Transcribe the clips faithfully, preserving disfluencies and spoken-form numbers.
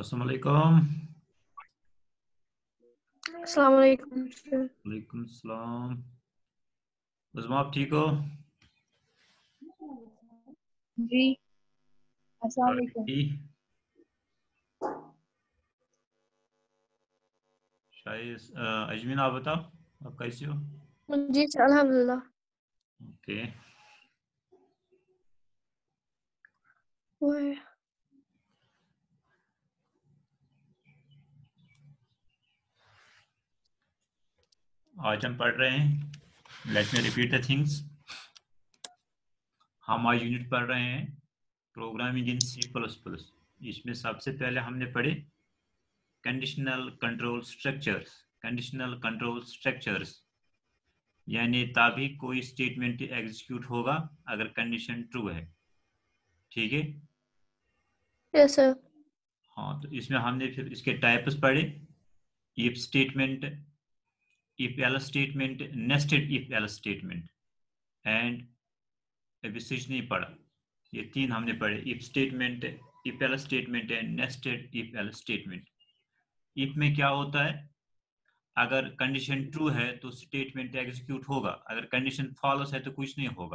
अस्सलाम वालेकुम। अस्सलाम वालेकुम सर। वालेकुम सलाम। उस्मा, आप ठीक हो? जी अस्सलाम वालेकुम। राखी, शायद अ, अजमीन, आप बताओ, आप कैसे हो? जी सर अल्हम्दुलिल्लाह। ओके। वो है। आज हम पढ़ रहे हैं, let me repeat the things. हम आज यूनिट पढ़ रहे हैं programming in C plus plus. इसमें सबसे पहले हमने पढ़े conditional control structures. Conditional control structures यानी तभी कोई स्टेटमेंट एग्जीक्यूट होगा अगर कंडीशन ट्रू है। ठीक है। Yes sir. हाँ, तो इसमें हमने फिर इसके टाइप्स पढ़े। If statement, if else statement, nested if else statement and अभी स्विच नहीं पढ़ा। ये तीन हमने पढ़े, if statement, if else statement and nested if else statement. If में क्या होता है, अगर कंडीशन ट्रू है तो स्टेटमेंट एग्जीक्यूट होगा, अगर कंडीशन फॉल्स है तो कुछ नहीं होगा।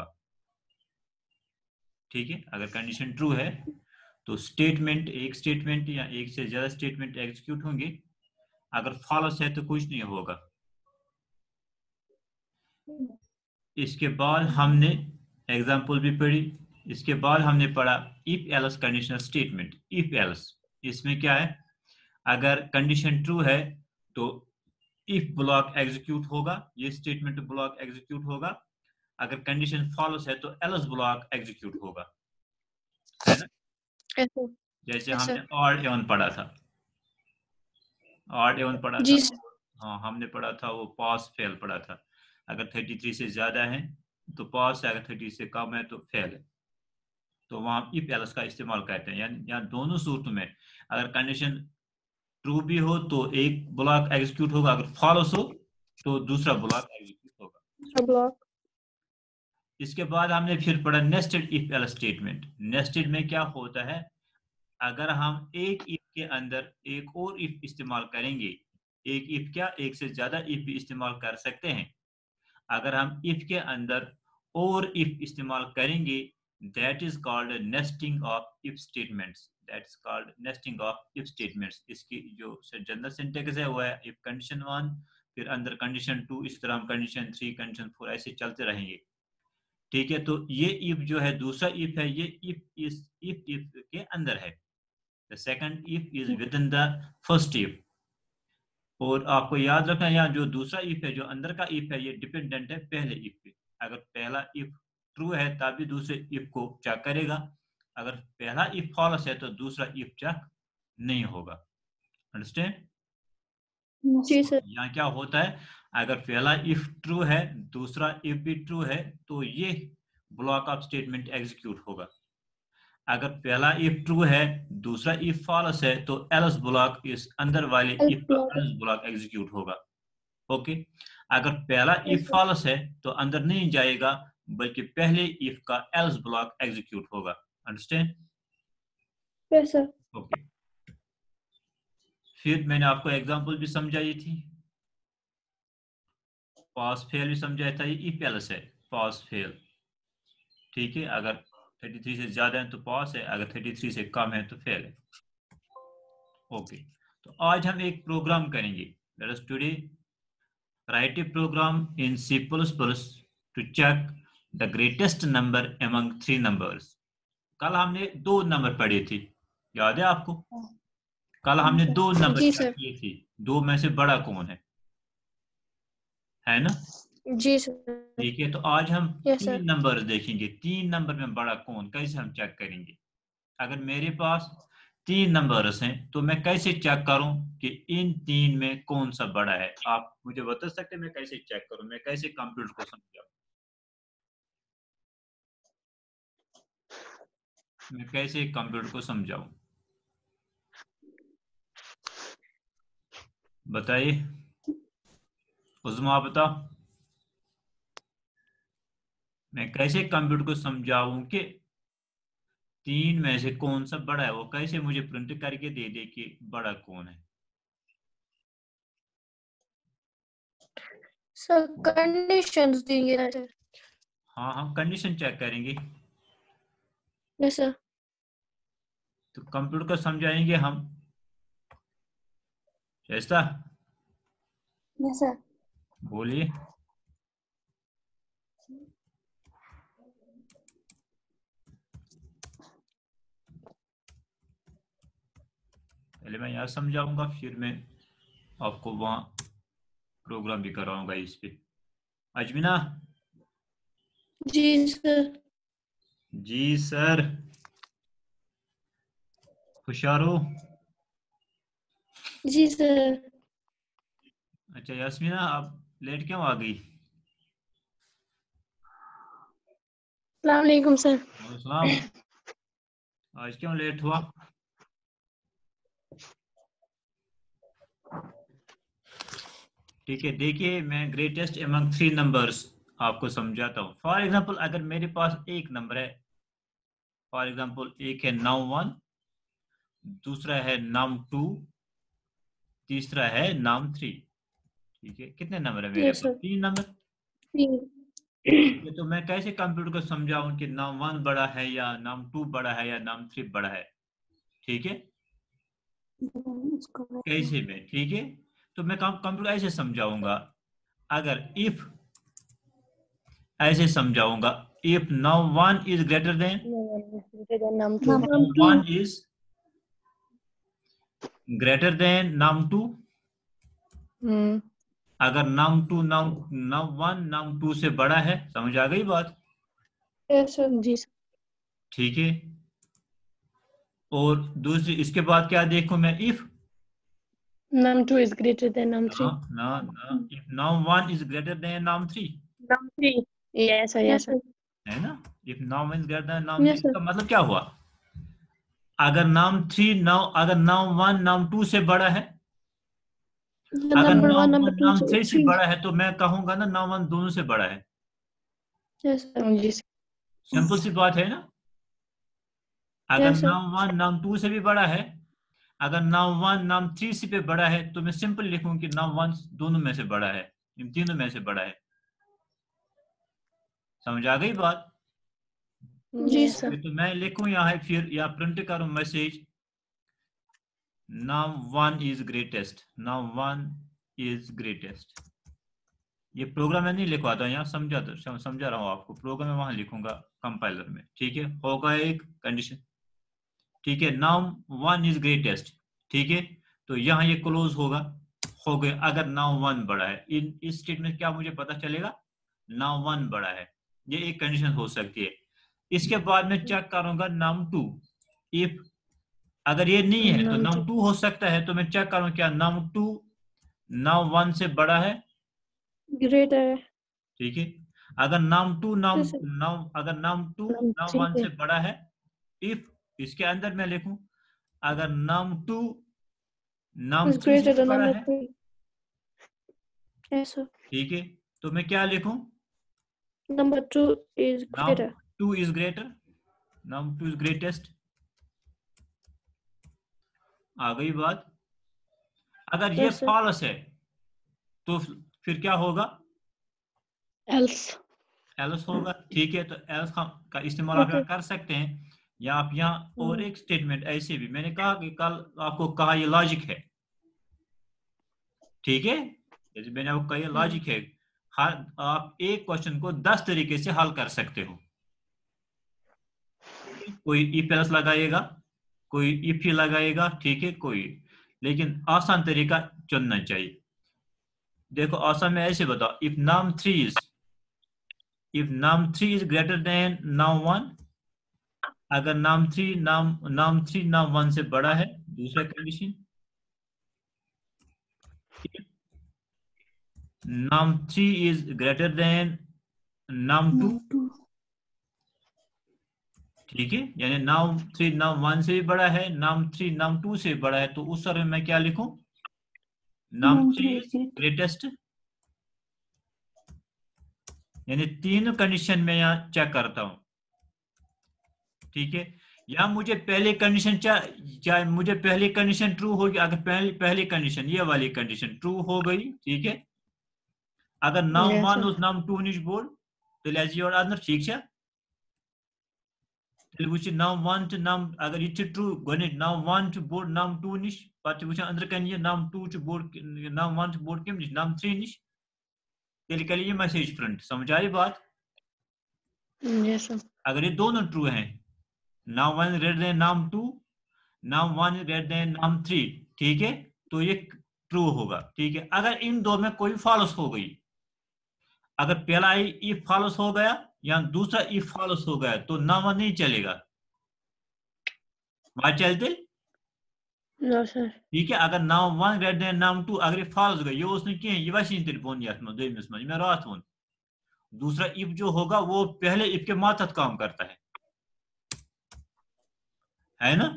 ठीक है, अगर कंडीशन ट्रू है तो स्टेटमेंट, एक स्टेटमेंट या एक से ज्यादा स्टेटमेंट एग्जीक्यूट होंगे, अगर फॉल्स है तो कुछ नहीं होगा। इसके बाद हमने एग्जाम्पल भी पढ़ी। इसके बाद हमने पढ़ा if else conditional statement. If else, इसमें क्या है, अगर कंडीशन ट्रू है तो इफ ब्लॉक एग्जीक्यूट होगा, ये स्टेटमेंट ब्लॉक एग्जीक्यूट होगा। अगर कंडीशन फॉल्स है तो एल्स ब्लॉक एग्जीक्यूट होगा, है ना। Yes sir. जैसे यस हमने सर। और एवन पढ़ा था, और एवन पढ़ा था। जी सर। हाँ, हमने पढ़ा था वो पास फेल पढ़ा था। अगर थर्टी थ्री से ज्यादा है तो पास है, अगर थर्टी से कम है तो फेल है। तो वहां इफ एल्स का इस्तेमाल करते हैं, यानी यहाँ दोनों सूरतों में अगर कंडीशन ट्रू भी हो तो एक ब्लॉक एग्जीक्यूट होगा, अगर फॉल्स हो तो दूसरा ब्लॉक एग्जीक्यूट होगा। ब्लॉक। इसके बाद हमने फिर पढ़ा nested if else statement. Nested में क्या होता है, अगर हम एक इफ के अंदर एक और इफ इस्तेमाल करेंगे, एक इफ क्या, एक से ज्यादा इफ भी इस्तेमाल कर सकते हैं। अगर हम इफ के अंदर और इफ इस्तेमाल करेंगे, that is called nesting of if statements. That is called nesting of if statements. इसकी जो जनरल सिंटेक्स है वो है इफ कंडीशन वन, फिर अंदर कंडीशन टू, इस तरह हम कंडीशन थ्री, कंडीशन फोर ऐसे चलते रहेंगे। ठीक है, तो ये इफ जो है दूसरा इफ है, ये इफ इस इफ इफ के अंदर है। The second if is within the first if. और आपको याद रखना, यहाँ जो दूसरा इफ है, जो अंदर का इफ है, ये डिपेंडेंट है पहले इफ पे। अगर पहला इफ ट्रू है तभी दूसरे इफ को चेक करेगा, अगर पहला इफ फॉल्स है तो दूसरा इफ चेक नहीं होगा। अंडरस्टैंड। जी सर। यहाँ क्या होता है, अगर पहला इफ ट्रू है, दूसरा इफ भी ट्रू है, तो ये ब्लॉक ऑफ स्टेटमेंट एग्जीक्यूट होगा। अगर पहला इफ ट्रू है, दूसरा इफ फॉल्स है, तो एल्स ब्लॉक, इस अंदर वाले इफ का ब्लॉक। एल्स ब्लॉक एग्जीक्यूट होगा। ओके। अगर पहला यस इफ सर। फॉल्स है तो अंदर नहीं जाएगा, बल्कि पहले इफ का एल्स ब्लॉक एग्जीक्यूट होगा। अंडरस्टैंड। Yes sir. ओके। फिर मैंने आपको एग्जांपल भी समझाई थी, पास फेल भी समझाया था, ये इफ एल्स है, पास फेल। ठीक है, अगर थर्टी थ्री से ज्यादा है तो पास है, अगर थर्टी थ्री से कम है तो फेल है। ओके। तो आज हम एक प्रोग्राम करेंगे। Let us today write a program in C++ to check the greatest number among three numbers. कल हमने दो नंबर पढ़े थे, याद है आपको? कल हमने दो नंबर जी चेक सर। किए थे, दो में से बड़ा कौन है है ना। जी सर। ठीक है, तो आज हम यस सर। तीन नंबर देखेंगे, तीन नंबर में बड़ा कौन, कैसे हम चेक करेंगे। अगर मेरे पास तीन नंबर्स हैं तो मैं कैसे चेक करूं कि इन तीन में कौन सा बड़ा है। आप मुझे बता सकते हैं मैं कैसे चेक करूं, मैं कैसे कंप्यूटर को समझाऊं, मैं कैसे कंप्यूटर को समझाऊं, बताइए। उस्मा, आप बताओ, मैं कैसे कंप्यूटर को समझाऊं कि तीन में से कौन सा बड़ा है, वो कैसे मुझे प्रिंट करके दे दे कि बड़ा कौन है। सर कंडीशंस देंगे ना सर। हाँ हम कंडीशन चेक करेंगे, यस सर। तो कंप्यूटर को समझाएंगे हम, ऐसा यस सर। बोलिए। पहले मैं यहाँ समझाऊंगा, फिर मैं आपको वहाँ प्रोग्राम भी कराऊंगा इस पे। अजमीना। जी सर। जी सर। खुशारो। जी सर। अच्छा यास्मीना, आप लेट क्यों आ गई? अस्सलाम वालेकुम सर। वालेकुम सलाम। आज क्यों लेट हुआ? ठीक है, देखिए मैं ग्रेटेस्ट एमंग थ्री नंबर्स आपको समझाता हूँ। फॉर एग्जांपल अगर मेरे पास एक नंबर है, फॉर एग्जांपल एक है नाउ वन, दूसरा है नाम टू, तीसरा है नाम थ्री। ठीक है, कितने नंबर है मेरे यस पास? सर। तीन नंबर। तीन। ठीक है, तो मैं कैसे कंप्यूटर को समझाऊं कि नाम वन बड़ा है या नाम टू बड़ा है या नाम थ्री बड़ा है? ठीक है, कैसे में? ठीक है, तो मैं कंप्यूटर ऐसे समझाऊंगा। अगर इफ ऐसे समझाऊंगा, if num one is greater than, num num two. One is greater than num two, hmm. अगर नाम टू नाम नाम वन नाम टू से बड़ा है, समझ आ गई बात? Yes sir. जी सर। ठीक है, और दूसरी इसके बाद क्या देखूं मैं? इफ नाम टू इज ग्रेटर देन नाम ना थ्री। ना ना if num one is greater than num three, num three. Yes sir. Yes sir. है ना? If num one is greater than num three, yes sir. इसका मतलब क्या हुआ? अगर नाम थ्री नाउ अगर नाम वन नाम टू से बड़ा है, अगर number one num number one two num से थ्री से थ्री। बड़ा है तो मैं कहूंगा ना नाम वन दोनों से बड़ा है। Yes sir. जी सर। सिंपल सी बात है ना? अगर yes sir. Num one num two से भी बड़ा है, अगर नाम वन नाम थ्री से भी बड़ा है, तो मैं सिंपल लिखूं कि नाम वन दोनों में से बड़ा है, इन तीनों में से बड़ा है। समझ आ गई बात? जी सर। तो मैं लिखूं यहाँ फिर या प्रिंट करूं message, num one is greatest, num one is greatest. ये प्रोग्राम मैं नहीं लिखवाता, यहाँ समझा समझा रहा हूँ आपको, प्रोग्राम मैं वहां लिखूंगा कंपाइलर में। ठीक है, होगा एक कंडीशन। ठीक है, नाम वन इज ग्रेटेस्ट। ठीक है, तो यहाँ ये क्लोज होगा, हो गए। अगर नाम वन बड़ा है, इन इस स्टेटमेंट क्या मुझे पता चलेगा? नाम वन बड़ा है, ये एक कंडीशन हो सकती है। इसके बाद मैं चेक करूंगा नाम टू। इफ अगर ये नहीं है तो नाम टू नाम टू हो सकता है, तो मैं चेक करूं क्या नाम टू नाम वन से बड़ा है। ग्रेटर है। ठीक है, अगर नाम टू नाम यस सर। नाम अगर नाम टू नाम नाम थ्री वन है। से बड़ा है, इफ इसके अंदर मैं लिखूं अगर num two num is three से ग्रेटर भी देन बड़ा नंबर है। थ्री। Yes sir. ठीक है, तो मैं क्या लिखूं? Number two is num greater. Two is greater, num two is greatest. आ गई बात? अगर ये यस सर। फॉल्स है तो फिर क्या होगा? एल्स। एल्स होगा। ठीक है, तो एल्स का इस्तेमाल आप ओके। यहाँ कर सकते हैं, या आप यहाँ और एक स्टेटमेंट ऐसे भी, मैंने कहा कि कल आपको कहा ये लॉजिक है। ठीक है, जैसे मैंने आपको कहा ये लॉजिक है। हर आप एक क्वेश्चन को दस तरीके से हल कर सकते हो। कोई इफ एल्स लगाएगा, कोई इफ ही लगाएगा, ठीक है, कोई, लेकिन आसान तरीका चुनना चाहिए। देखो आसान में ऐसे बताओ, if num three is if num three is greater than num one, अगर नाम थ्री नाम नाम थ्री नाम वन से बड़ा है, दूसरा condition, num three is greater than num two. Num two. ठीक है, यानी नाम थ्री नाम वन से भी बड़ा है, नाम थ्री नाम टू से बड़ा है, तो उस समय मैं क्या लिखूं? Num num three three is is greatest. यानी तीन कंडीशन में यहाँ चेक करता हूं। ठीक है, या मुझे पहले कंडीशन चाहे मुझे पहली कंडीशन ट्रू होगी, अगर पहली पहली कंडीशन ये वाली कंडीशन ट्रू हो गई, ठीक है, अगर नाम Yes, वन sir. उस नाम टू निश बोल तो लेजी और अंदर ठीक है, तेल वुच नाम वन तो नाम अगर ये ट्रू गने नाम वन तो बोल नाम टू निश पत वुच अंदर कन ये नाम टू तो बोल नाम वन तो बोल कम निश नाम थ्री निश, तेल कल ये मैसेज प्रिंट, समझ आई बात? Yes, sir. अगर ये दोनों ट्रू हैं, num one greater than num two, num one greater than num three, ठीक है, तो ये ट्रू होगा, ठीक है। अगर इन दो में कोई फॉल्स हो गई, अगर पहला इफ फॉल्स हो गया या दूसरा इफ फॉल्स हो गया तो नाम नहीं चलेगा, वहां चलते, No, sir. ठीक है। अगर num one greater than num two अगर फॉल्स गई, ये उसने किए ये वैसे तेल बोन यथ में दोमिस में मैं रात वोन, दूसरा इफ जो होगा वो पहले इफ के मातहत काम करता है है ना।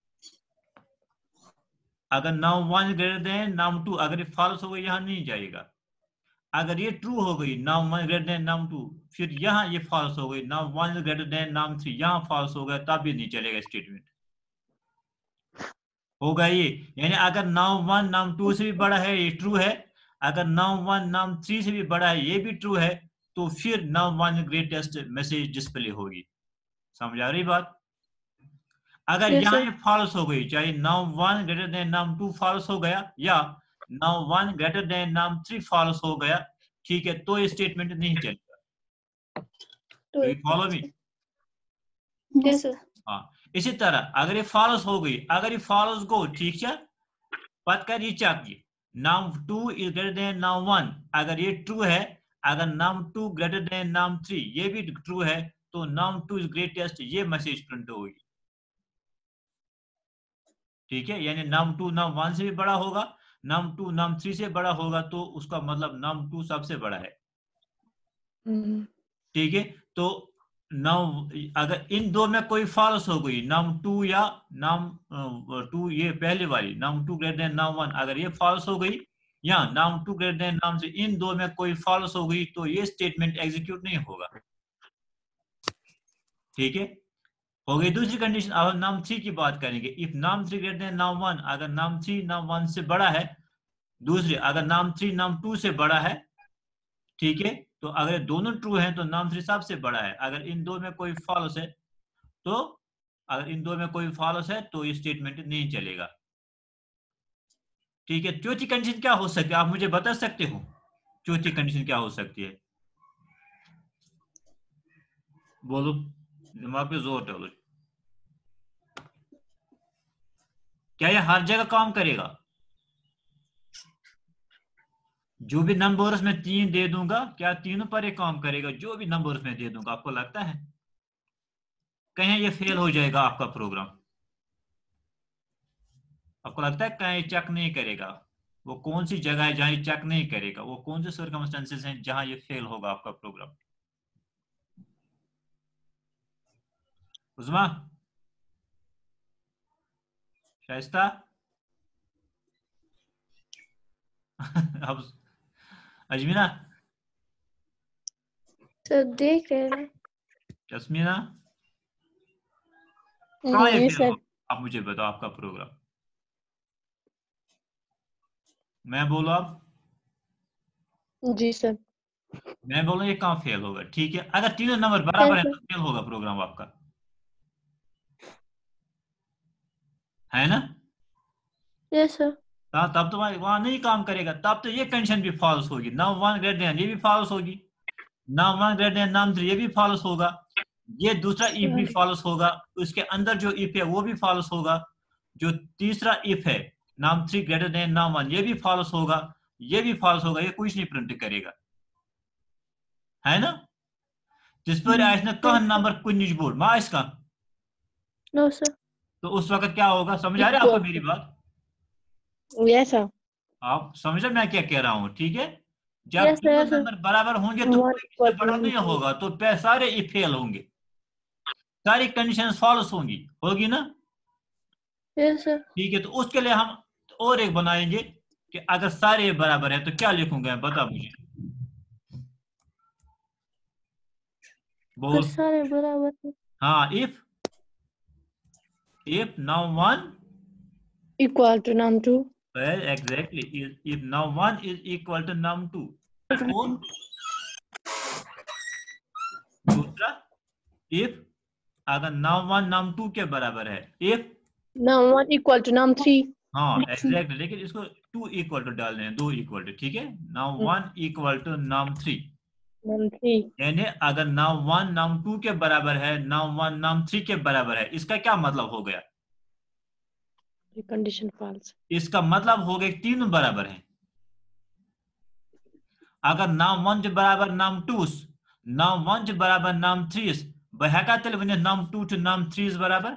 अगर num one greater than num two अगर ये फॉल्स हो गई यहाँ नहीं जाएगा, अगर ये ट्रू हो गई num one greater than num two, फिर यहाँ ये फॉल्स हो गई num one greater than num three, यहाँ फॉल्स हो गया तब भी नहीं चलेगा स्टेटमेंट, होगा ये। यानी अगर नाम वन नाम टू से भी बड़ा है ये ट्रू है, अगर नाम वन नाम थ्री से भी बड़ा है ये भी ट्रू है, तो फिर नाम वन ग्रेटेस्ट मैसेज डिस्प्ले होगी, समझ आ रही बात? अगर Yes, यहाँ sir. ये फॉल्स हो गई, चाहे num one greater than num two false हो गया या num one greater than num three false हो गया, ठीक है, तो ये स्टेटमेंट नहीं चलेगा। Do do you it. Follow me? Yes, sir. हाँ, इसी तरह अगर ये फॉल्स हो गई, अगर ये फॉल्स गो, ठीक है, पत कर ये चेक ये num two is greater than num one, अगर ये ट्रू है, अगर num two greater than num three ये भी ट्रू है, तो नाम टू इज ग्रेटेस्ट ये मैसेज प्रिंट होगी, ठीक है। यानी नाम टू नाम वन से भी बड़ा होगा, नाम टू नाम थ्री से बड़ा होगा, तो उसका मतलब नाम टू सबसे बड़ा है, Mm. ठीक है। तो नाम अगर इन दो में कोई फॉल्स हो गई, नाम टू या नाम टू ये पहले वाली num two greater than num one अगर ये फॉल्स हो गई या नाम टू ग्रेटर देन नाम से, इन दो में कोई फॉल्स हो गई तो ये स्टेटमेंट एग्जीक्यूट नहीं होगा, ठीक है। हो गई दूसरी कंडीशन। अब हम नाम थ्री की बात करेंगे, if num three greater than num one, अगर नाम थ्री नाम वन से बड़ा है, दूसरी अगर नाम थ्री नाम टू से बड़ा है, ठीक है, तो अगर दोनों ट्रू हैं तो नाम थ्री सबसे बड़ा है, अगर इन दो में कोई फॉल्स है तो अगर इन दो में कोई फॉल्स है तो ये स्टेटमेंट नहीं चलेगा, ठीक है। चौथी कंडीशन क्या हो सकती है, आप मुझे बता सकते हो चौथी कंडीशन क्या हो सकती है? बोलो, दिमाग पे जोर डालो। क्या ये हर जगह काम करेगा? जो भी नंबर्स में तीन दे दूंगा, क्या तीनों पर ये काम करेगा? जो भी नंबर्स में दे दूंगा, आपको लगता है कहीं ये फेल हो जाएगा आपका प्रोग्राम? आपको लगता है कहीं चेक नहीं करेगा? वो कौन सी जगह है जहां ये चेक नहीं करेगा? वो कौन से सर्कमस्टेंसेस हैं जहां ये फेल होगा आपका प्रोग्राम? उस्मा, शाइस्ता अब अजमीना, Sir, देख रहे हैं. जस्मीना, कहाँ ये Yes, फेल sir. होगा? आप मुझे बताओ आपका प्रोग्राम, मैं बोलो आप, जी सर. मैं बोलूं ये कहाँ फेल होगा, ठीक है। अगर तीनों नंबर बराबर Yes, है sir. तो फेल होगा प्रोग्राम आपका, है ना। Yes, sir. हाँ, तब तो वहां नहीं काम करेगा, तब तो ये कंडीशन भी फॉल्स होगी, नाम वन ग्रेटर देन ये भी फॉल्स होगी, num one greater than num three ये भी फॉल्स होगा, ये दूसरा इफ भी Sure. फॉल्स होगा, उसके अंदर जो इफ है वो भी फॉल्स होगा, जो तीसरा इफ है num three greater than num one ये भी फॉल्स होगा, ये भी फॉल्स होगा, ये कुछ नहीं प्रिंट करेगा, है ना। जिस पर Hmm. आयस ने कह Yes, sir. नंबर कुछ बोर्ड माँ इसका, No, sir. तो उस वक्त क्या होगा? समझ आ रहा है Equal. आपको मेरी बात? Yes, sir. आप समझ मैं क्या कह रहा हूँ, ठीक है। जब Yes, sir. तीनों Yes, sir. नंबर बराबर होंगे तो One कोई इससे equal बड़ा to नहीं equal. होगा, तो पे सारे इफ फेल होंगे, सारी कंडीशन फॉल्स होंगी, होगी ना, Yes, sir. ठीक है। तो उसके लिए हम और एक बनाएंगे कि अगर सारे बराबर है तो क्या लिखूंगा, बता मुझे, अगर बोल। सारे बराबर हैं. हाँ, if if num one Equal to num two. well, exactly if, if num one is equal to num two, और दूसरा if अगर num one num two के बराबर है, if Num one equal to num three. हाँ exactly, लेकिन इसको to equal to डालने हैं, दो इक्वल टू, ठीक है, num one equal to num three, Num three. यानी अगर num one num two के बराबर है, num one num three के बराबर है, इसका क्या मतलब हो गया? The condition false. इसका मतलब हो गया तीनों बराबर हैं। अगर num one बराबर num two, num one बराबर num three, बहका तेल वने num two to num three बराबर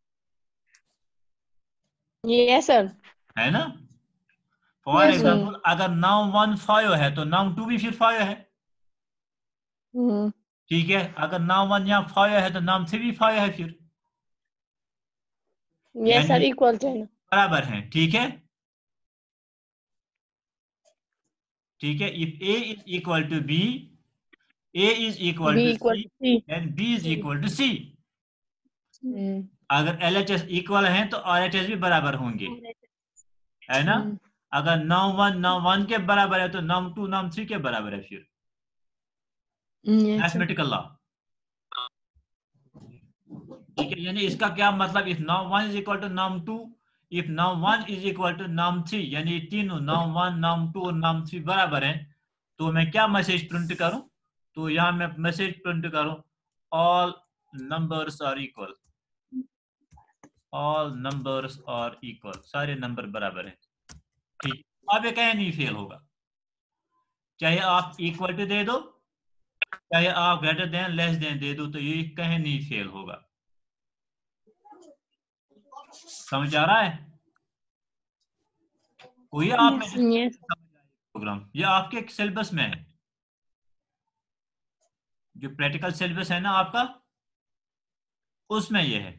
Yes, sir. है ना? For Yes, sir. एग्जाम्पल अगर num one five है तो num two भी फिर five है, Hmm. ठीक है, अगर num one यहाँ five है तो num three भी five है फिर, Yes, sir. यानी Equal to. बराबर हैं, ठीक है, ठीक है, if a is equal to b, a is equal B to equal c to C. and b is C. equal to c। Hmm. अगर L H S इक्वल हैं तो R H S भी बराबर होंगे, है ना? Hmm. अगर num one num one के बराबर है तो num two num three के बराबर है फिर, Yes, sir. मैथमेटिकल लॉ, ठीक है, यानी इसका क्या मतलब, if num one is equal to num two, if num one is equal to num three, यानी तीनों num one num two और num three बराबर हैं, तो मैं क्या मैसेज प्रिंट करूं? तो यहां मैं मैसेज प्रिंट करूं all numbers are equal, all numbers are equal, सारे नंबर बराबर हैं, ठीक, अब ये कहीं नहीं फेल होगा, चाहे आप इक्वल टू दे दो, चाहे आप ग्रेटर देन लेस देन दे दो, तो ये कहीं नहीं फेल होगा। समझ आ रहा है? कोई आप में Yes. प्रोग्राम, ये आपके सिलेबस में है, जो प्रैक्टिकल सिलेबस है ना आपका, उसमें ये है,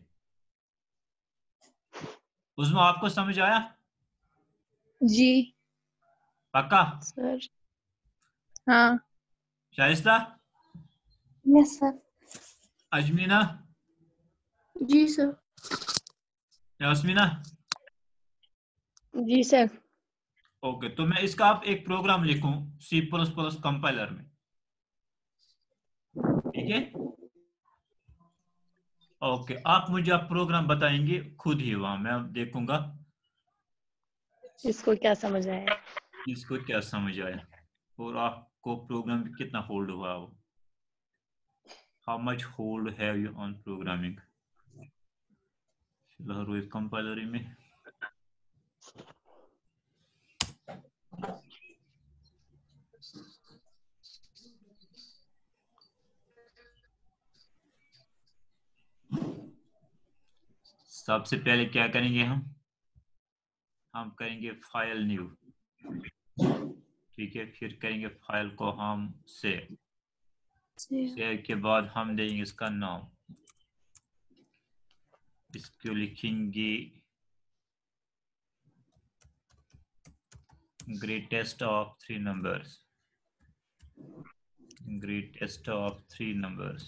उसमें आपको समझ आया? जी पक्का? सर। हाँ। Shaista, yes sir. अजमीना, जी सर। यास्मीना, जी सर। ओके, तो मैं इसका आप एक प्रोग्राम लिखूं सी प्लस प्लस कंपाइलर में, ठीक है, ओके, आप मुझे आप प्रोग्राम बताएंगे खुद ही, वहां मैं अब देखूंगा इसको क्या समझ आया, इसको क्या समझ आया, और आपको प्रोग्राम कितना होल्ड हुआ वो, how much hold have you on programming, फिलहाल इस कंपाइलर में सबसे पहले क्या करेंगे हम हम करेंगे फाइल न्यू, ठीक है, फिर करेंगे फाइल को हम सेव, सेव के बाद हम देंगे इसका नाम, इसको लिखेंगे greatest of three numbers, greatest of three numbers,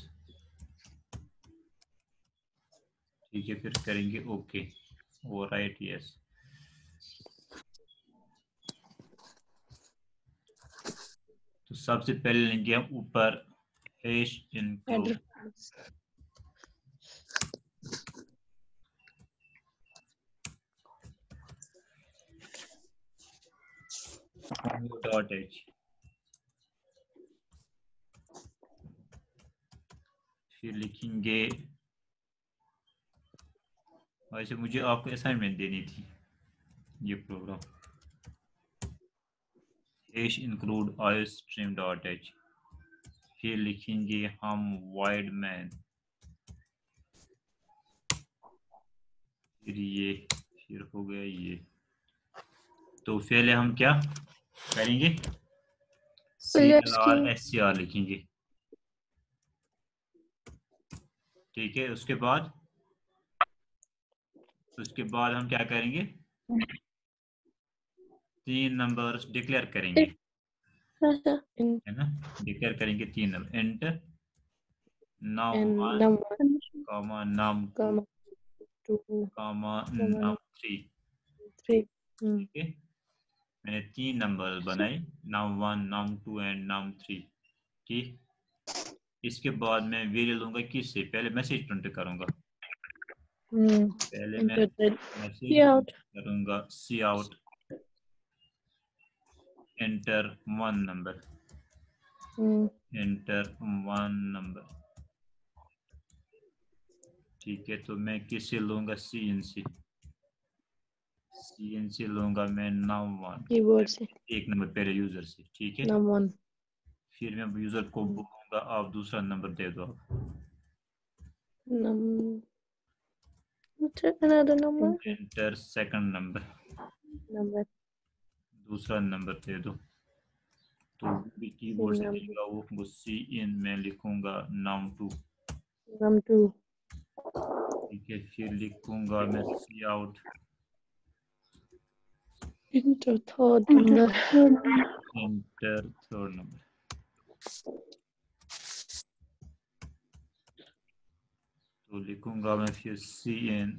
ठीक है, फिर करेंगे ओके और राइट यस। तो सबसे पहले लेंगे हम ऊपर हैश इंक्लूड, डॉट एच, फिर लिखेंगे, वैसे मुझे आपको असाइनमेंट देनी थी ये program, hash include iostream dot h, फिर लिखेंगे हम वाइड मैन, फिर ये, फिर हो गया ये, तो पहले हम क्या करेंगे, C L R S C R लिखेंगे, ठीक है, उसके बाद उसके बाद हम क्या करेंगे, तीन नंबर्स डिक्लेयर करेंगे, है ना, डिक्लेयर करेंगे तीन number, int num one comma num two two comma num three, three. ठीक है। मैंने तीन नंबर बनाए, num one, num two and num three, ठीक। इसके बाद मैं वेरिएबल लूंगा किससे, पहले मैसेज प्रिंट करूंगा। पहले मैं मैसेज करूंगा C out enter one number, enter one number, ठीक है। तो मैं किससे लूंगा, C N C, C N C लूंगा मैं नम वन, कीबोर्ड से एक नंबर पहले यूजर से, ठीक है। नम वन, फिर मैं यूजर को बोलूंगा आप दूसरा नंबर दे दो आप, num another number, enter second number, number दूसरा नंबर दे दो। तो भी कीबोर्ड से देगा वो, वो सी इन में लिखूंगा नम टू, नम टू, ठीक है। फिर लिखूंगा मैं C out enter third number, enter third number, तो लिखूंगा मैं फिर C in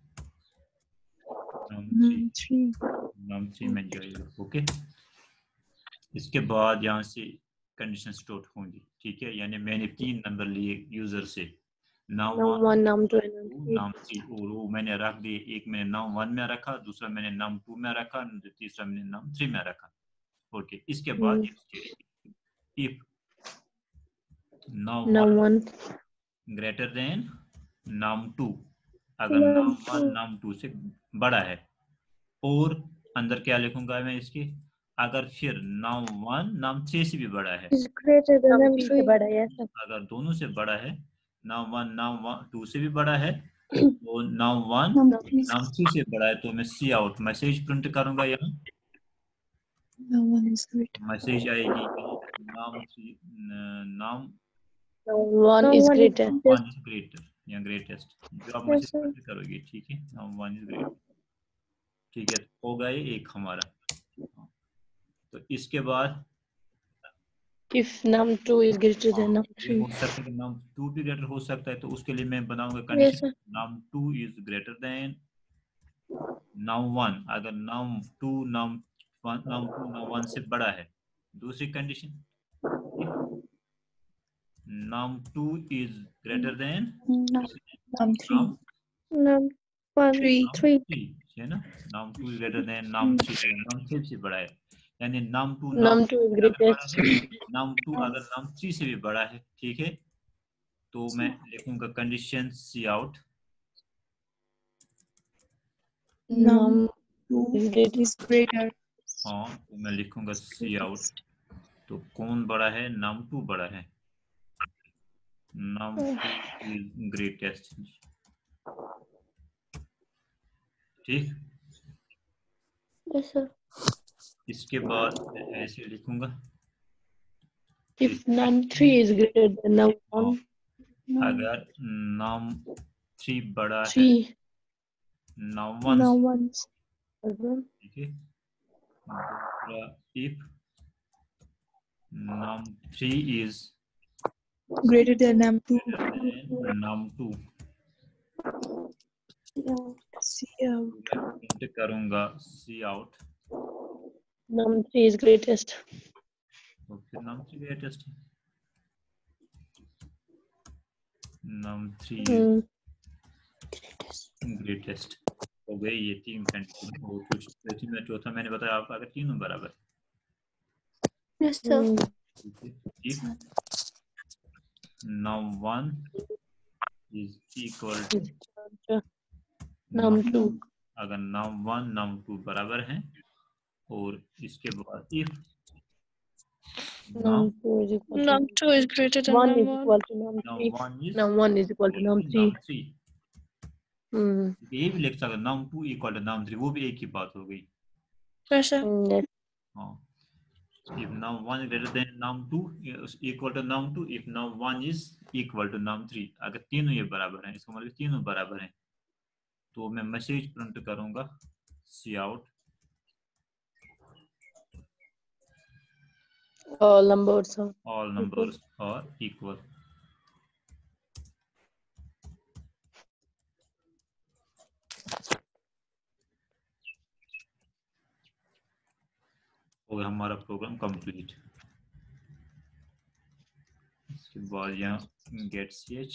num three, num three में जाएगा, ओके। इसके बाद यहाँ से कंडीशन स्टोर होंगी, ठीक है। यानी मैंने तीन नंबर लिए यूजर से, num one, num two, num three, और वो मैंने रख दिए, एक मैंने नम वन में रखा, दूसरा मैंने नम टू में रखा, तीसरा मैंने नम थ्री में रखा, ओके। इसके बाद if num one greater than num two, अगर नम वन नम टू से बड़ा है, और अंदर क्या लिखूंगा मैं इसके, अगर फिर नम वन नम थ्री से भी बड़ा है, अगर दोनों से बड़ा है, num one num one two से भी बड़ा है, तो नम वन नम थ्री से बड़ा है, तो मैं सी आउट मैसेज प्रिंट करूंगा। यहाँ मैसेज आएगी num three, num one is greater, one is greater या ग्रेटेस्ट, जो आप मैसेज प्रिंट करोगे, ठीक है। नम वन इज ग्रेटर, ठीक है। हो गया एक हमारा। तो इसके बाद if num two is greater than num ये थ्री, हो सकता है कि नम टू भी ग्रेटर हो सकता है, तो उसके लिए मैं बनाऊंगा condition num two is greater than num one, अगर num two num one num two num one से बड़ा है। दूसरी condition num two is greater than num three, num three, three, है ना। Num two is greater than num three, अगर num three से बड़ा है, यानी num two num two is greatest, num two अगर नम थ्री से भी बड़ा है, ठीक है। तो मैं लिखूंगा condition C out num is greater, हाँ, तो मैं लिखूंगा सी आउट, तो कौन बड़ा है, नम टू बड़ा है, नम टू इज ग्रेटेस्ट, ठीक। yes sir, इसके बाद मैं ऐसे लिखूंगा if num three is greater than num one, अगर नम थ्री बड़ा है three, num one, num one, ठीक है। दूसरा if num three is greater than num two, num two, see out, print करूंगा C out, num three is greatest, तो फिर num three greatest है, num थ्री ग्रेटेस्ट हो गए ये तीन कंडीशन। और कुछ में चौथा मैंने बताया आपका, अगर तीनों बराबर, yes sir, if num one is equal to num two, अगर num वन num टू बराबर है, और इसके बाद if num two is equal to num two is greater than num one, num one is num one is equal to num three, num three, ये भी लिख सकते num two equal to num three, वो भी एक ही बात हो गई। कैसे? हाँ, if num one is greater than num two is equal to num two, if num one is equal to num three, अगर तीनों ये बराबर हैं, इसका मतलब तीनों बराबर हैं, तो मैं मैसेज प्रिंट करूंगा C out all numbers are all numbers are equal, हो गया हमारा प्रोग्राम कंप्लीट। इसके बाद यहाँ गेट ch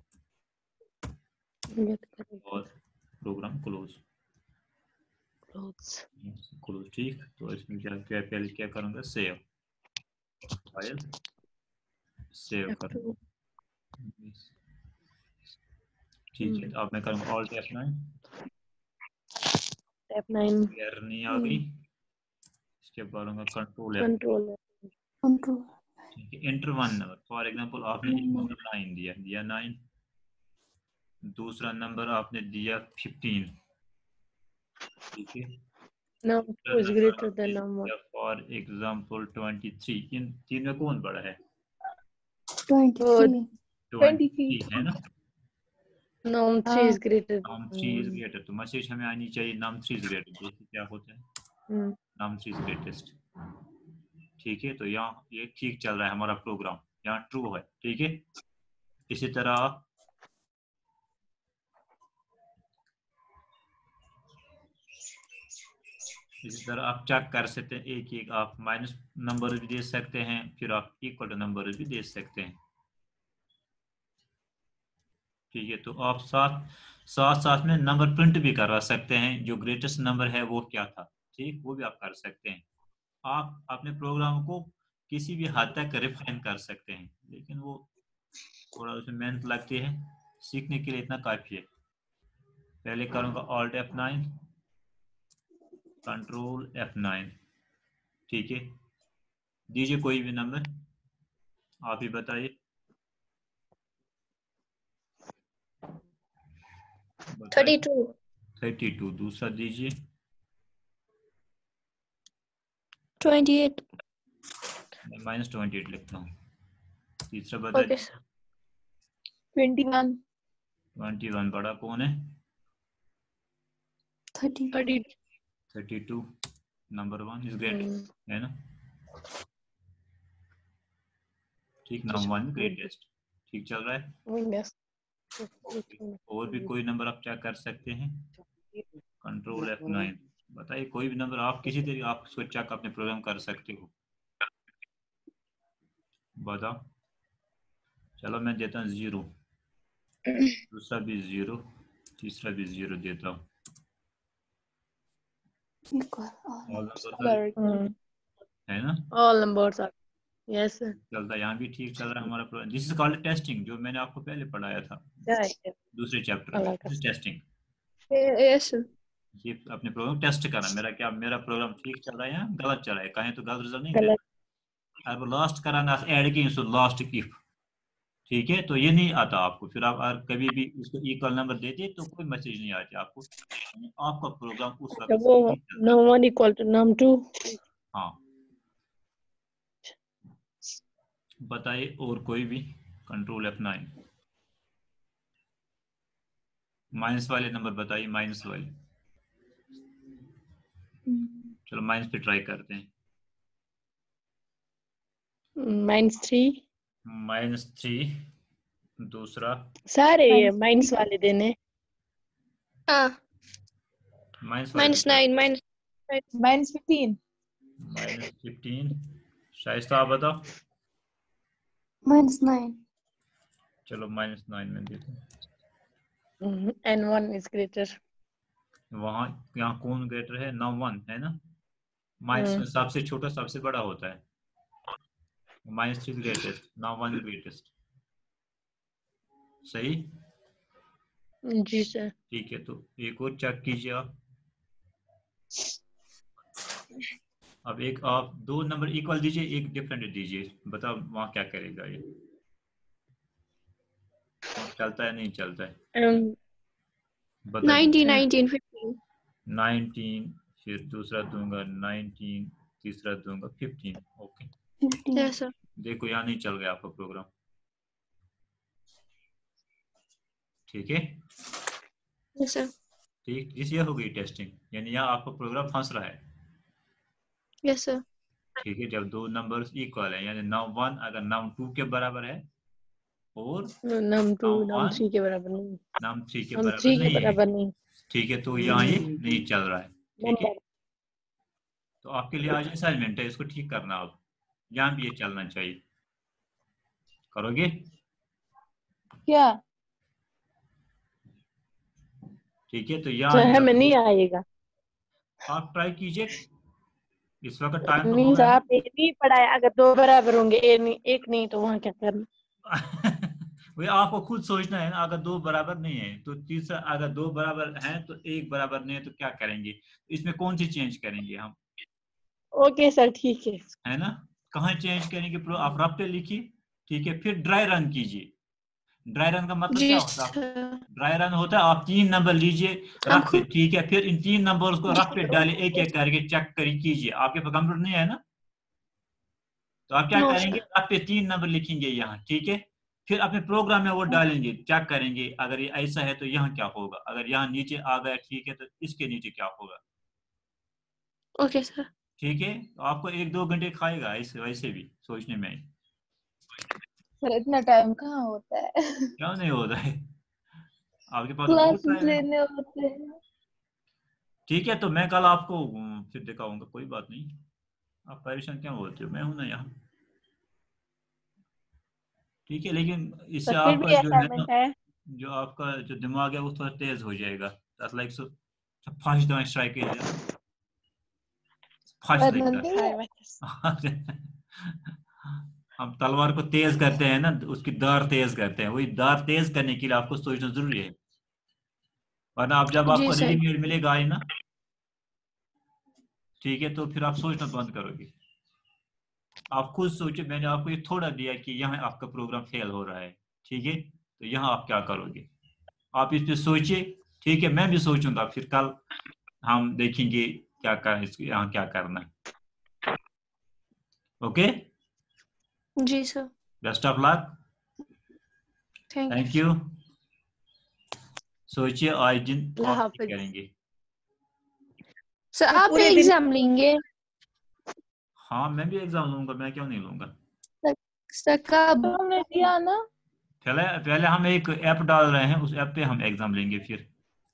और प्रोग्राम क्लोज clothes. क्लोज। ठीक, तो इसमें क्या क्या पहले क्या करूँगा, save file save F two. करूँगा। ठीक है, तो अब मैं करूँगा alt F nine. F nine. Error नहीं आ गई। इसके बाद कंट्रोल एफ। Control. कंट्रोल ठीक है, enter one number. For example आपने एक नंबर नाइन दिया दिया नाइन, दूसरा नंबर आपने दिया फिफ्टीन। ठीक है, Now two is greater than number. For example twenty three. इन तीन में कौन बड़ा है? ट्वेंटी थ्री ट्वेंटी है ना। Now three is greater num than three is greater, तो मैसेज हमें आनी चाहिए नाम थ्री इज ग्रेटर। देखिए क्या होता है, Hmm. नाम थ्री इज ग्रेटेस्ट। ठीक है, तो यहाँ ये ठीक चल रहा है हमारा प्रोग्राम, यहाँ ट्रू है। ठीक है, इसी तरह इसी तरह आप चेक कर सकते हैं, एक एक आप माइनस नंबर भी दे सकते हैं, फिर आप इक्वल नंबर भी दे सकते हैं। ठीक है, तो आप साथ साथ साथ में नंबर प्रिंट भी करवा सकते हैं, जो ग्रेटेस्ट नंबर है वो क्या था। ठीक, वो भी आप कर सकते हैं। आप अपने प्रोग्राम को किसी भी हद तक रिफाइन कर सकते हैं, लेकिन वो थोड़ा उसमें मेहनत लगती है। सीखने के लिए इतना काफ़ी है। पहले करूँगा alt F nine, control F nine. ठीक है, दीजिए कोई भी नंबर, आप ही बताइए। Thirty two thirty two. दूसरा दीजिए। ट्वेंटी एट मैं माइनस ट्वेंटी एट लिखता हूँ। तीसरा बताइए। ट्वेंटी वन ट्वेंटी वन बड़ा कौन है? Thirty thirty. Thirty two number one is great, है ना। ठीक, नंबर वन ग्रेटेस्ट। ठीक चल रहा है। Yes. और भी कोई नंबर आप क्या कर सकते हैं? Control F nine. बताइए कोई भी नंबर, आप किसी तरीके आप उसको चेक अपने प्रोग्राम कर सकते हो। बताओ। चलो मैं देता हूँ जीरो, दूसरा भी जीरो, तीसरा भी जीरो देता हूँ। है ना, All numbers are. Yes. Sir. चलता है। यहाँ भी ठीक चल रहा है हमारा program. This is called testing, जो मैंने आपको पहले पढ़ाया था Yeah. दूसरे चैप्टर में। This is testing. यस ये अपने प्रोग्राम टेस्ट करना, मेरा क्या मेरा प्रोग्राम ठीक चल रहा है या गलत चल रहा है, कहें तो गलत रिजल्ट नहीं गलत। देना। अब लास्ट कराना ऐड की सो लास्ट इफ। ठीक है, तो ये नहीं आता आपको। फिर आप अगर कभी भी इसको इक्वल नंबर देते तो कोई मैसेज नहीं आती आपको, आपका प्रोग्राम उस वक्त वो सही चल रहा है। num one equal to num two. हाँ, बताइए और कोई भी। Control F nine. माइनस वाले नंबर बताइए, माइनस वाले। चलो माइनस पे ट्राई करते हैं। Minus three. Minus three. दूसरा सारे ये माइनस वाले देने। हाँ minus minus nine minus minus fifteen minus fifteen. Shaista आप बताओ। माइनस नाइन चलो माइनस नाइन में देते हैं। And one is greater. वहाँ यहाँ कौन ग्रेटर है? नौ वन है ना। माइनस में सबसे छोटा सबसे बड़ा होता है। माइनस थ्री ग्रेटेस्ट, नौ वन ग्रेटेस्ट। सही। जी सर। ठीक है, तो एक और चेक कीजिए आप। अब एक आप दो नंबर इक्वल दीजिए, एक डिफरेंट दीजिए। बताओ वहाँ क्या करेगा ये, वहाँ चलता है नहीं चलता है? Um, nineteen nineteen fifteen nineteen, फिर दूसरा दूंगा नाइनटीन, तीसरा दूंगा फिफ्टीन। ओके, यस सर देखो यहाँ नहीं चल गया आपका प्रोग्राम। ठीक है, यस सर ठीक, इसलिए हो गई टेस्टिंग, यानी यहाँ आपका प्रोग्राम फंस रहा है। यस सर ठीक है, जब दो नंबर्स इक्वल है, यानी नाउ वन अगर नाउ टू के बराबर है और num two num num one three के बराबर नहीं। नाउ थ्री के num बराबर three के नहीं है। बराबर नहीं। ठीक है, तो यहाँ ये नहीं चल रहा है। ठीक है, तो आपके लिए आज असाइनमेंट है, इसको ठीक करना। आप यहाँ भी ये चलना चाहिए, करोगे? क्या? ठीक है, तो यहाँ सर है हमें आपको, नहीं आएगा। आप ट्राई कीजिए, इस वक्त टाइम तो मीन्स होगा आप एक नहीं पढ़ाए, अगर दो बराबर होंगे एक नहीं, एक नहीं तो वहाँ क्या करना? ना। वही आपको खुद सोचना है ना, अगर दो बराबर नहीं है तो तीसरा, अगर दो बराबर हैं तो एक बराबर नहीं है तो क्या करेंगे, इसमें कौन सी चेंज करेंगे हम, ओके सर ठीक है। है ना? कहाँ चेंज करेंगे? प्रो आप रफ पे लिखिए, ठीक है, फिर ड्राई रन कीजिए। ड्राई रन का मतलब क्या जी होता है? सर। ड्राई रन होता है आप तीन नंबर लीजिए हम रफ पे, खुद। ठीक है, फिर इन तीन नंबर्स को जी रफ पे डालिए, एक एक करके चेक करिए, कीजिए। आपके पास कंप्यूटर नहीं है ना, तो आप क्या नो करेंगे, सर। रफ पे तीन नंबर लिखेंगे यहाँ, ठीक है, फिर अपने प्रोग्राम में वो डालेंगे, चेक करेंगे अगर ये ऐसा है तो यहाँ क्या होगा, अगर यहाँ नीचे आ गया ठीक है तो इसके नीचे क्या होगा, ओके सर। ठीक है। तो आपको एक दो घंटे खाएगा ऐसे वैसे भी सोचने में। सर इतना टाइम कहाँ होता है? क्या नहीं होता है, आपके पास तो बहुत क्लासेस टाइम है। लेने होते हैं। ठीक है, तो मैं कल आपको अम, फिर दिखाऊंगा, कोई बात नहीं, आप परेशान क्या होते हो, मैं हूं ना यहाँ, ठीक है। लेकिन इससे सर फिर आपका भी जो है ना, असाइनमेंट है। जो आपका जो दिमाग है वो थोड़ा तेज हो जाएगा। That's like so फास्ट दवाएं स्ट्राइक है ना, फास्ट लाइक दैट। हाय बस। हम तलवार को तेज करते हैं ना, उसकी धार तेज करते हैं, वही धार तेज करने के लिए आपको सोचना जरूरी है, वरना आप जब जी आपको सर। रेडीमेड मिलेगा ही ना, ठीक है, तो फिर आप सोचना बंद करोगे। आप खुद सोचिए, मैंने आपको ये थोड़ा दिया कि यहाँ आपका प्रोग्राम फेल हो रहा है, ठीक है, तो यहाँ आप क्या करोगे, आप इस पे सोचिए, ठीक है, मैं भी सोचूंगा, फिर कल हम देखेंगे क्या कर इसको यहाँ क्या करना है। ओके, जी sir. Best of luck, thank you thank sir. You. सोचिए आज दिन अल्लाह आप क्या हाफिज। करेंगे। सर सर आप पूरे दिन एग्जाम लेंगे? हाँ, मैं भी एग्जाम लूंगा, मैं क्यों नहीं लूंगा। सर सर कब? हमने दिया ना। पहले पहले हम एक ऐप डाल रहे हैं, उस ऐप पे हम एग्जाम लेंगे, फिर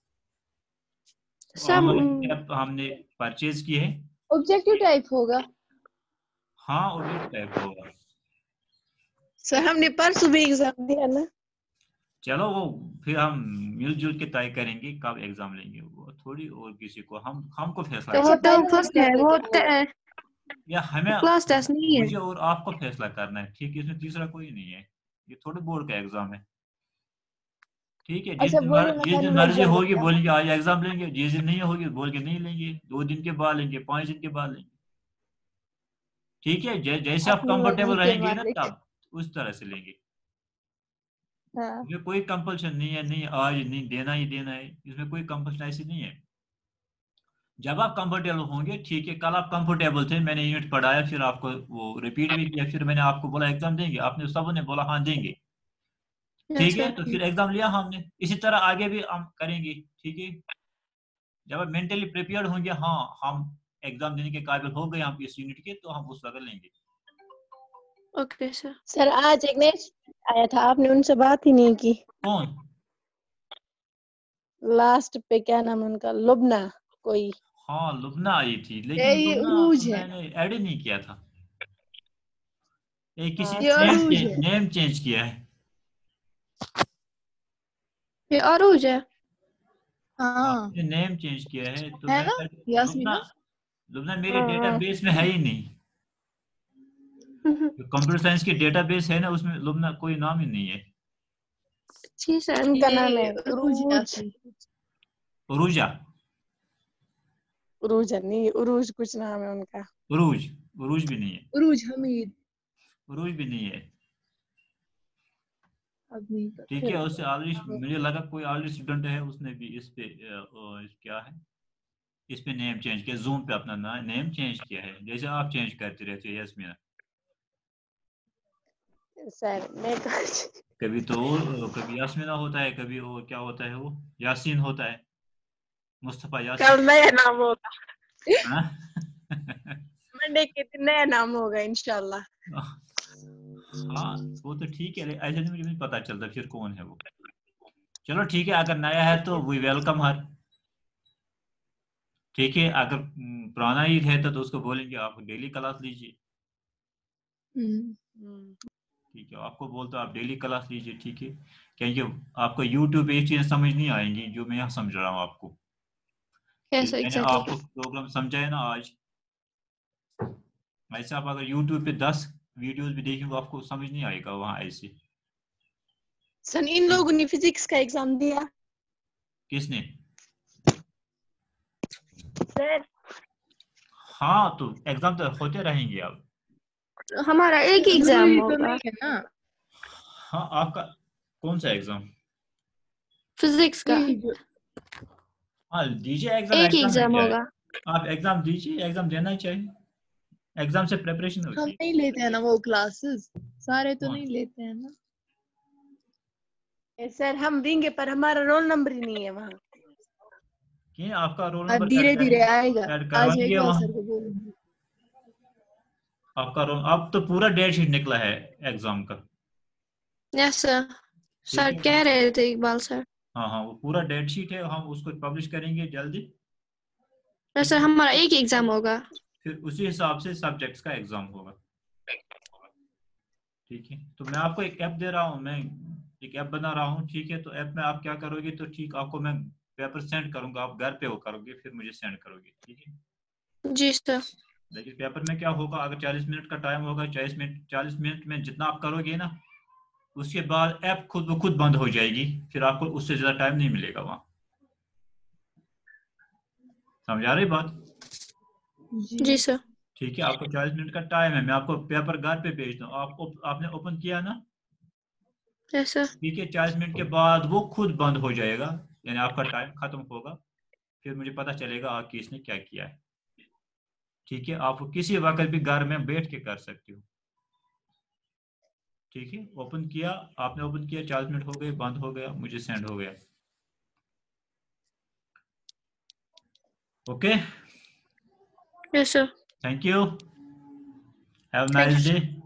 सर ऑनलाइन हम्म, ऐप हमने परचेज की है। ऑब्जेक्टिव टाइप होगा। हाँ, ऑडिट टाइप होगा। सर हमने परसों भी एग्जाम दिया ना। चलो वो फिर हम मिलजुल के तय करेंगे कब एग्जाम लेंगे, वो थोड़ी और किसी को, हम हमको फैसला तो वो अच्छा करना टर्म पहले फर्स्ट है, एग्जाम वो लेके वो। टे- है, या हमें, क्लास टेस्ट नहीं है। मुझे और आपको फैसला करना है, ठीक है, इसमें तीसरा कोई नहीं है, ये थोड़ी बोर्ड का एग्जाम है, ठीक है। जिस अच्छा दिन वही मर, जिस दिन मैकेनिकल मर्जी एग्जाम होगी होगा। बोलेंगे आज एग्जाम लेंगे, जिस दिन नहीं होगी बोल के नहीं लेंगे, दो दिन के बाद लेंगे, पांच दिन के बाद लेंगे, ठीक है, जै, जैसे आप अपनी मर्जी कंफर्टेबल के रहेंगे ना मालिक। तब उस तरह से लेंगे। हाँ। इसमें कोई कंपल्शन नहीं है, नहीं आज नहीं देना ही देना है, इसमें कोई कंपल्शन ऐसी नहीं है। जब आप कंफर्टेबल होंगे, ठीक है, कल आप कंफर्टेबल थे, मैंने यूनिट पढ़ाया, फिर आपको वो रिपीट भी किया, फिर मैंने आपको बोला एग्जाम देंगे, आपने सबने बोला हाँ देंगे, यस ठीक है, सर। तो फिर एग्जाम लिया हमने, इसी तरह आगे भी हम करेंगे, ठीक है। जब आप मेंटली प्रिपेयर्ड होंगे, हाँ हम एग्जाम देने के काबिल हो गए हम इस यूनिट के, तो हम उस वक्त लेंगे। Okay sir. सर आज एक नेक्स्ट आया था, आपने उनसे बात ही नहीं की। कौन? लास्ट पे क्या नाम है उनका, लुबना कोई। हाँ, लुबना आई थी, ए लेकिन ये लुबना को उरूज है। मैंने ऐड ही नहीं किया था, ये किसी हाँ ये नेम सर। अरूज चेंज है। नेम चेंज किया है। ये अरूज है। हाँ आपने नेम चेंज किया है, तो है मैं ना लुबना, यास्मीना। लुबना मेरे हाँ डेटाबेस में है ही नहीं, जो कंप्यूटर साइंस की डेटाबेस है ना उसमें लुबना कोई नाम ही नहीं है। जी सर। उनका नाम ये है अरूज उरूज। यास्मीन। उरूजा, उरूज है नहीं, उरूज कुछ नाम है उनका। उरूज, उरूज भी नहीं है, उरूज हमीद। उरूज भी नहीं है, अब नहीं ठीक पता। है। उससे ऑलरेडी मुझे लगा कोई ऑलरेडी स्टूडेंट है, उसने भी इस पे अ, अ, इस क्या है, इस पे नेम चेंज किया, जूम पे अपना ना, नेम चेंज किया है, जैसे आप चेंज करते रहते हो यस्मीना, सर मैं तो कभी तो वो कभी यास्मीना होता है, कभी वो क्या होता है, वो यासीन होता है, मुस्तफा यासीन, कल नया नाम होगा। हाँ। मंडे के दिन नया नाम होगा इंशाल्लाह। हाँ, वो तो ठीक है, ऐसे नहीं मुझे भी पता चलता फिर कौन है वो। चलो ठीक है, अगर नया है तो वी वेलकम हर, ठीक है, अगर हम्म, पुराना ईद है तो, तो उसको बोलेंगे आप डेली क्लास लीजिए। ठीक है, आपको बोलते हो आप डेली क्लास लीजिए। ठीक है, क्योंकि आपको यूट्यूब पे ये चीज़ें समझ नहीं आएंगी जो मैं यहाँ समझ रहा हूँ आपको। कैसे मैंने एग्जैक्टली? आपको प्रॉब्लम समझाया ना आज, वैसे आप अगर यूट्यूब पे दस वीडियोस भी देखेंगे आपको समझ नहीं आएगा वहाँ ऐसे। सन इन लोगों ने फिजिक्स का एग्जाम दिया किसने? सर? हाँ, तो एग्जाम तो होते रहेंगे अब। हमारा एक ही एग्जाम जरूरी तो होगा, नहीं है ना। हाँ, आपका कौन सा एग्जाम? फिजिक्स का यही जो हाँ, दीजिए एग्जाम, एक ही एग्जाम में एग्जाम क्या है। होगा। आप एग्जाम दीजिए, एग्जाम देना ही चाहिए, एग्जाम से प्रिपरेशन हम होती है। नहीं लेते हैं ना वो क्लासेस, सारे तो हाँ, नहीं लेते हैं ना। ए, सर हम देंगे पर हमारा रोल नंबर ही नहीं है वहाँ। कि आपका रोल अब नंबर धीरे ऐड धीरे करेंगे, आएगा। ऐड आज एक करवाएंगे बार वहाँ। सर को बोलूंगी। आपका रोल, अब तो पूरा डेट शीट निकला है एग्जाम का। यस सर, ठीक सर है, कह रहे थे इकबाल सर। हाँ हाँ, वो पूरा डेट शीट है, हम उसको पब्लिश करेंगे जल्दी। यस ठीक सर, है, हमारा एक ही एग्जाम होगा। फिर उसी हिसाब से सब्जेक्ट्स का एग्जाम होगा। ठीक है, तो मैं आपको एक ऐप दे रहा हूँ, मैं एक ऐप बना रहा हूँ। ठीक है, तो ऐप में आप क्या करोगे, तो ठीक आपको मैं पेपर सेंड करूंगा, आप घर पे वो करोगे फिर मुझे सेंड करोगे। ठीक है, जी सर। देखिए पेपर में क्या होगा, अगर चालीस मिनट का टाइम होगा, चालीस मिनट चालीस मिनट में जितना आप करोगे ना, उसके बाद ऐप खुद ब खुद बंद हो जाएगी, फिर आपको उससे ज्यादा टाइम नहीं मिलेगा वहाँ। समझ आ रही बात? जी जी सर। ठीक है, आपको चालीस मिनट का टाइम है, मैं आपको पेपर घर पे भेज दूँ, आप ओप- आपने ओपन किया ना? Yes sir. ठीक है, चालीस मिनट के बाद वो खुद बंद हो जाएगा, यानी आपका टाइम खत्म होगा, फिर मुझे पता चलेगा आप किसने क्या किया है। ठीक है, आप किसी वक्त भी घर में बैठ के कर सकते हो। ठीक है, ओपन किया, आपने ओपन किया, चालीस मिनट हो गए, बंद हो गया, मुझे सेंड हो गया। Okay, yes sir. Thank you, have a thank you nice sir. Day.